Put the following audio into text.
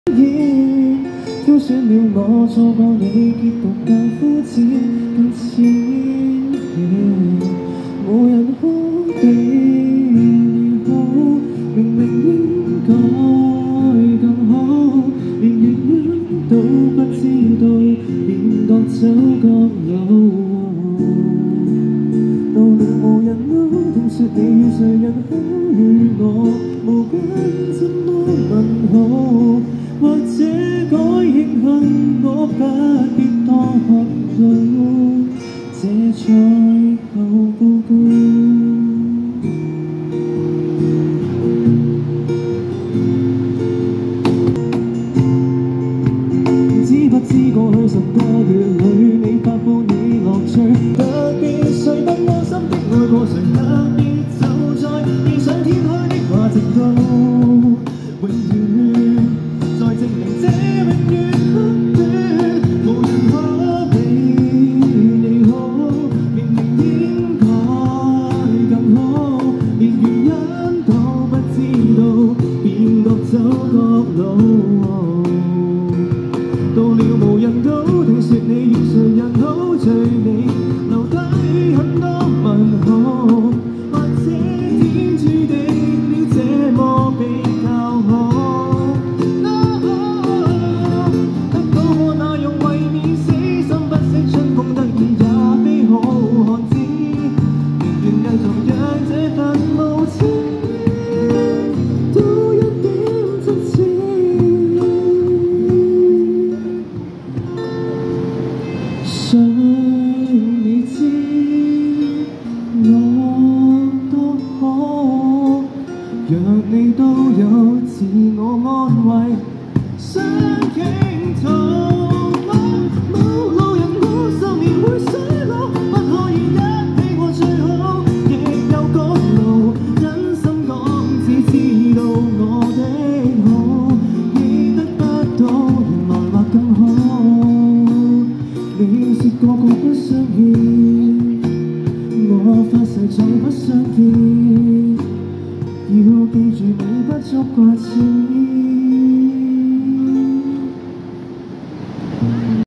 挑選了我，錯過你，結局更膚淺，更淺顯。無人可比你好，明明應該更好，連原因都不知道，便各走各路。到了無人嬲，聽說你與誰人好與我無關，怎麼問好？或者該慶幸我不必多學到這賽後報告。知不知過去10個月裏，你發佈你樂趣，特別誰不安心的愛過誰，特別就在異想天開的話直到永遠。再證明這永遠不斷，無人可比你好，明明應該更好，連原因都不知道，便各走各路。到了無人島，聽說你與誰人好最美，留低很多問號，或者天注定了這麼比較好。想你知我多好，若你都有自我安慰，想傾吐。冇路人我10年會衰老，不可以一起過最好，亦有公路，真心講只知道我的好，你得不到原來或更好。你說個個不相欠，我發誓再不相見，要記住你不足掛齒。